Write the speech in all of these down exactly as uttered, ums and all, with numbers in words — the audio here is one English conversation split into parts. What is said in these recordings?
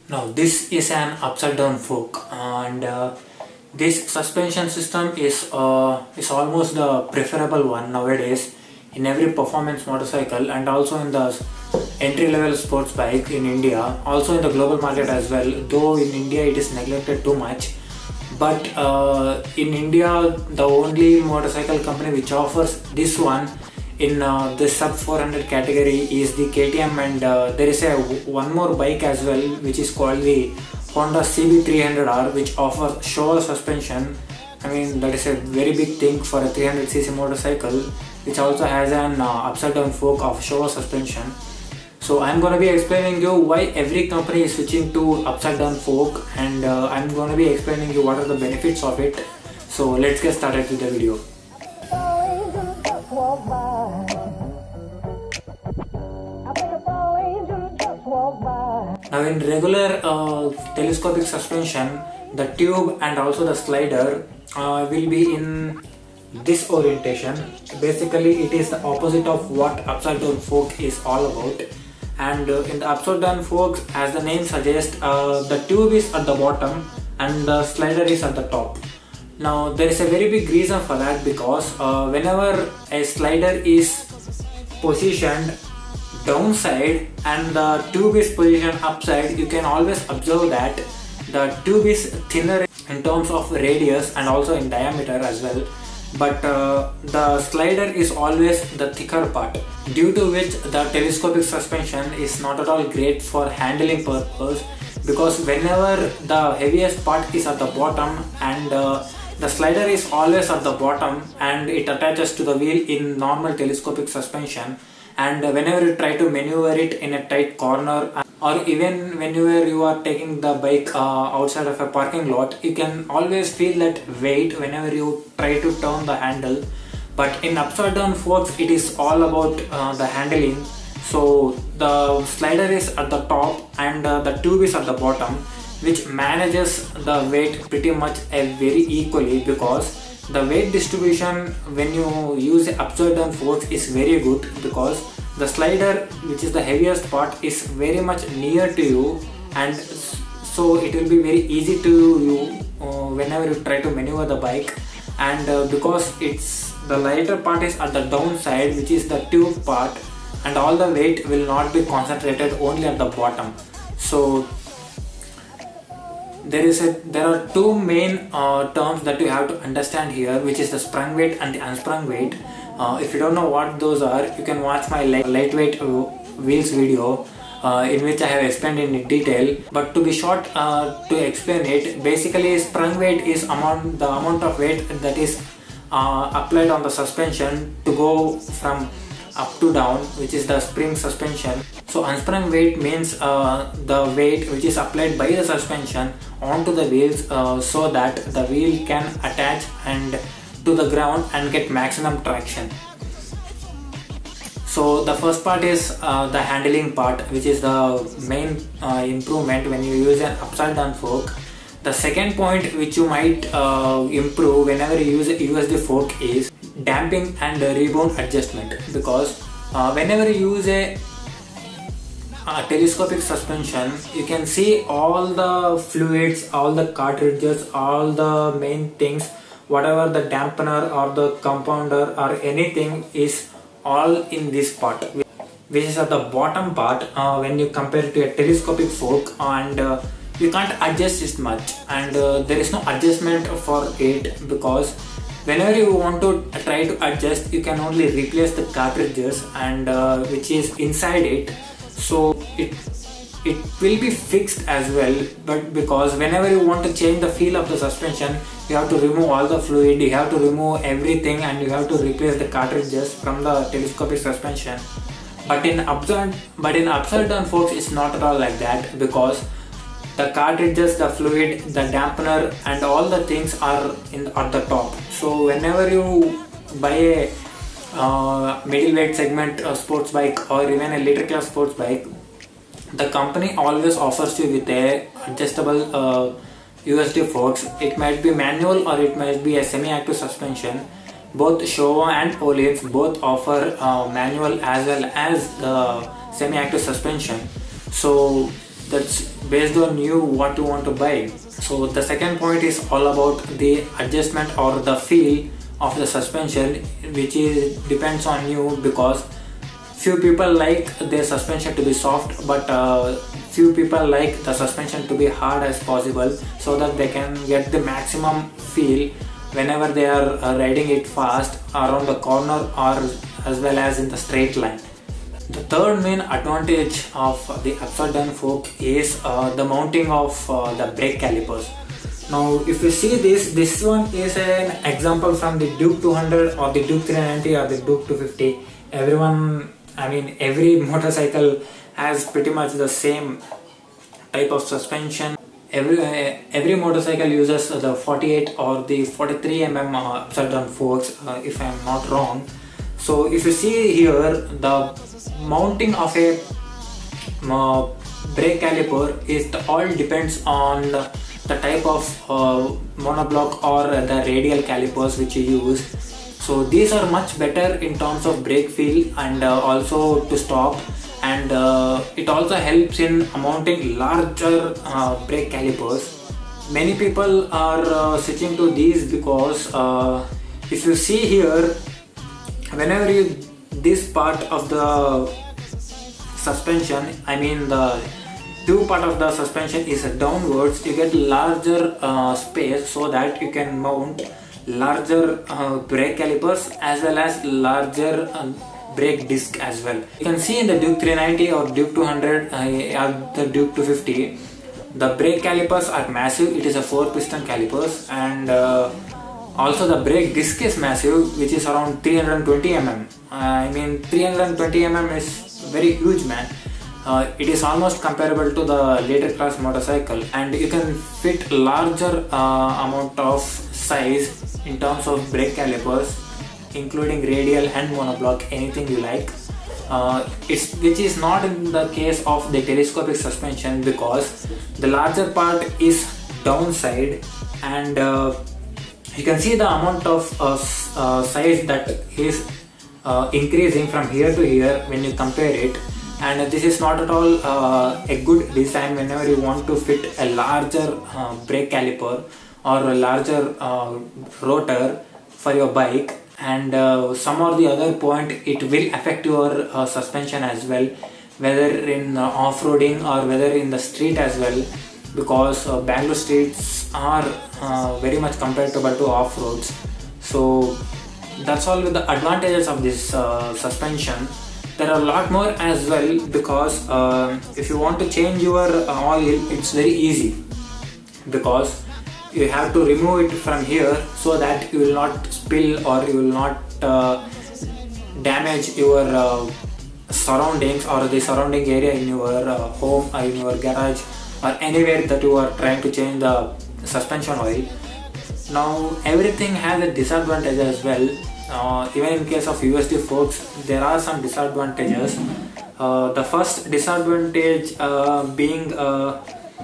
Now this is an upside down fork, and uh, this suspension system is uh, is almost the preferable one nowadays in every performance motorcycle, and also in the entry level sports bike in India, also in the global market as well, though in India it is neglected too much. But uh, in India, the only motorcycle company which offers this one in uh, the sub four hundred category is the K T M, and uh, there is a one more bike as well which is called the Honda C B three hundred R, which offers Showa suspension. I mean, that is a very big thing for a three hundred c c motorcycle, which also has an uh, upside down fork of Showa suspension. So I'm going to be explaining you why every company is switching to upside down fork, and uh, I'm going to be explaining you what are the benefits of it. So let's get started with the video. Now in regular uh, telescopic suspension, the tube and also the slider uh, will be in this orientation. Basically it is the opposite of what upside down fork is all about. And uh, in the upside down forks, as the name suggests, uh, the tube is at the bottom and the slider is at the top. Now there is a very big reason for that, because uh, whenever a slider is positioned downside and the tube is positioned upside, you can always observe that the tube is thinner in terms of radius and also in diameter as well, but uh, the slider is always the thicker part, due to which the telescopic suspension is not at all great for handling purpose, because whenever the heaviest part is at the bottom and uh, the slider is always at the bottom and it attaches to the wheel in normal telescopic suspension, and whenever you try to maneuver it in a tight corner, or even whenever you are taking the bike uh, outside of a parking lot, you can always feel that weight whenever you try to turn the handle. But in upside down forks, it is all about uh, the handling. So the slider is at the top and uh, the tube is at the bottom, which manages the weight pretty much uh, very equally, because the weight distribution when you use upside down forks is very good, because the slider, which is the heaviest part, is very much near to you, and so it will be very easy to you uh, whenever you try to maneuver the bike. And uh, because it's the lighter part is at the downside, which is the tube part, and all the weight will not be concentrated only at the bottom. So there is a there are two main uh, terms that you have to understand here, which is the sprung weight and the unsprung weight. Uh, if you don't know what those are, you can watch my light, lightweight uh, wheels video uh, in which I have explained in detail. But to be short, uh, to explain it, basically sprung weight is amount the amount of weight that is uh, applied on the suspension to go from up to down, which is the spring suspension. So unsprung weight means uh, the weight which is applied by the suspension onto the wheels, uh, so that the wheel can attach and to the ground and get maximum traction. So the first part is uh, the handling part, which is the main uh, improvement when you use an upside down fork. The second point which you might uh, improve whenever you use a U S D fork is damping and rebound adjustment, because uh, whenever you use a Uh, telescopic suspension, you can see all the fluids, all the cartridges, all the main things, whatever the dampener or the compounder or anything is all in this part, which is at the bottom part uh, when you compare it to a telescopic fork, and uh, you can't adjust it much, and uh, there is no adjustment for it, because whenever you want to try to adjust, you can only replace the cartridges and uh, which is inside it. So it it will be fixed as well, but because whenever you want to change the feel of the suspension, you have to remove all the fluid, you have to remove everything, and you have to replace the cartridges from the telescopic suspension. But in upside but in upside down forks, it's not at all like that, because the cartridges, the fluid, the dampener, and all the things are in at the top. So whenever you buy a Uh, middleweight segment uh, sports bike or even a later class sports bike, the company always offers you with a adjustable uh, U S D forks. It might be manual or it might be a semi-active suspension. Both Showa and Öhlins both offer uh, manual as well as the semi-active suspension. So that's based on you what you want to buy. So the second point is all about the adjustment or the feel of the suspension, which is depends on you, because few people like their suspension to be soft, but uh, few people like the suspension to be hard as possible, so that they can get the maximum feel whenever they are uh, riding it fast around the corner or as well as in the straight line. The third main advantage of the upside down fork is uh, the mounting of uh, the brake calipers. Now if you see this, this one is an example from the Duke two hundred or the Duke three ninety or the Duke two fifty. Everyone, I mean every motorcycle has pretty much the same type of suspension. Every, uh, every motorcycle uses the forty-eight or the forty-three millimeter uh, upside down forks, uh, if I am not wrong. So if you see here, the mounting of a uh, brake caliper is the, all depends on the, the type of uh, monoblock or the radial calipers which you use. So these are much better in terms of brake feel and uh, also to stop, and uh, it also helps in mounting larger uh, brake calipers. Many people are uh, switching to these because uh, if you see here, whenever you this part of the suspension, I mean the two part of the suspension is downwards, you get larger uh, space so that you can mount larger uh, brake calipers as well as larger uh, brake disc as well. You can see in the Duke three ninety or Duke two hundred uh, or the Duke two fifty, the brake calipers are massive. It is a four piston calipers, and uh, also the brake disc is massive, which is around three hundred twenty millimeters. Uh, I mean three hundred twenty millimeters is very huge, man. Uh, it is almost comparable to the later class motorcycle, and you can fit larger uh, amount of size in terms of brake calipers, including radial and monoblock, anything you like. Uh, it's, which is not in the case of the telescopic suspension, because the larger part is downside, and uh, you can see the amount of uh, uh, size that is uh, increasing from here to here when you compare it. And this is not at all uh, a good design whenever you want to fit a larger uh, brake caliper or a larger uh, rotor for your bike. And uh, some or the other point, it will affect your uh, suspension as well, whether in uh, off-roading or whether in the street as well, because uh, Bangalore streets are uh, very much comparable to off-roads. So that's all with the advantages of this uh, suspension. There are a lot more as well, because uh, if you want to change your uh, oil, it's very easy, because you have to remove it from here so that you will not spill or you will not uh, damage your uh, surroundings or the surrounding area in your uh, home or in your garage or anywhere that you are trying to change the suspension oil. Now everything has a disadvantage as well. Uh, even in case of U S D forks, there are some disadvantages. Uh, the first disadvantage uh, being uh,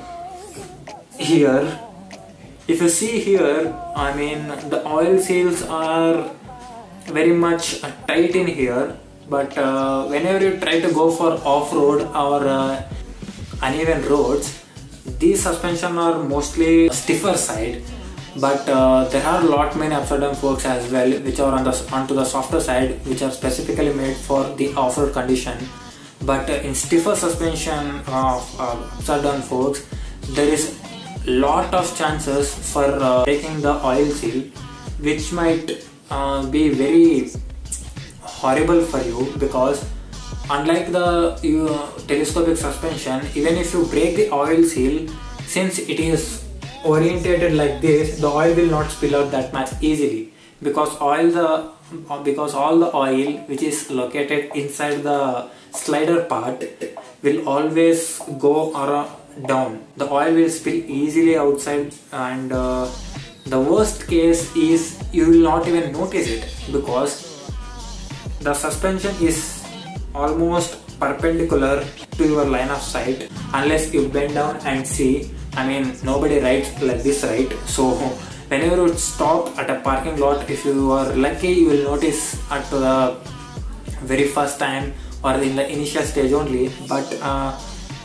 here. If you see here, I mean the oil seals are very much uh, tight in here, but uh, whenever you try to go for off-road or uh, uneven roads, these suspension are mostly stiffer side. But uh, there are a lot many upside down forks as well, which are on the onto the softer side, which are specifically made for the off-road condition. But uh, in stiffer suspension of uh, upside down forks, there is lot of chances for uh, breaking the oil seal, which might uh, be very horrible for you, because unlike the uh, telescopic suspension, even if you break the oil seal, since it is orientated like this, the oil will not spill out that much easily, because oil the because all the oil which is located inside the slider part will always go around down. The oil will spill easily outside, and uh, the worst case is you will not even notice it, because the suspension is almost perpendicular to your line of sight unless you bend down and see. I mean, nobody rides like this, right? So whenever you stop at a parking lot, if you are lucky, you will notice at the very first time or in the initial stage only. But uh,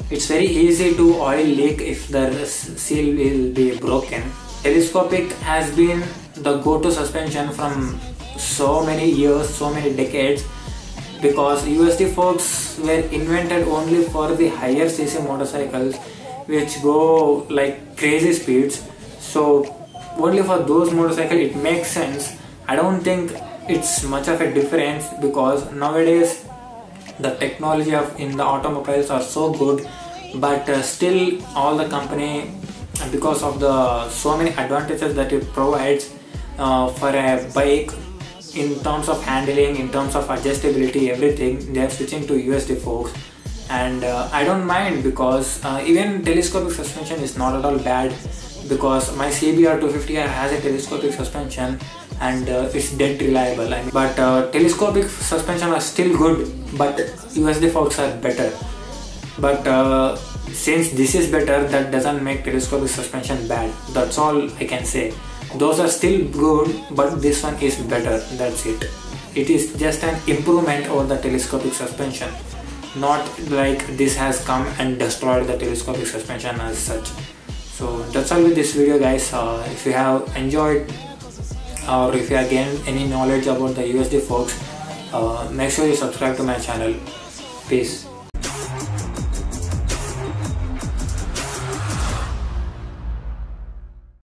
It's very easy to oil leak if the seal will be broken. Telescopic has been the go-to suspension from so many years, so many decades, because U S D forks were invented only for the higher C C motorcycles which go like crazy speeds. So only for those motorcycles it makes sense. I don't think it's much of a difference, because nowadays the technology of in the automobiles are so good, but uh, still all the company, because of the so many advantages that it provides uh, for a bike in terms of handling, in terms of adjustability, everything, they are switching to U S D forks. And uh, I don't mind, because uh, even telescopic suspension is not at all bad, because my C B R two fifty R has a telescopic suspension and uh, it's dead reliable. I mean, but uh, telescopic suspension are still good, but U S D forks are better. But uh, since this is better, that doesn't make telescopic suspension bad. That's all I can say. Those are still good, but this one is better. That's it. It is just an improvement over the telescopic suspension. Not like this has come and destroyed the telescopic suspension as such. So that's all with this video, guys. Uh, if you have enjoyed, or if you have gained any knowledge about the U S D forks, uh, make sure you subscribe to my channel. Peace.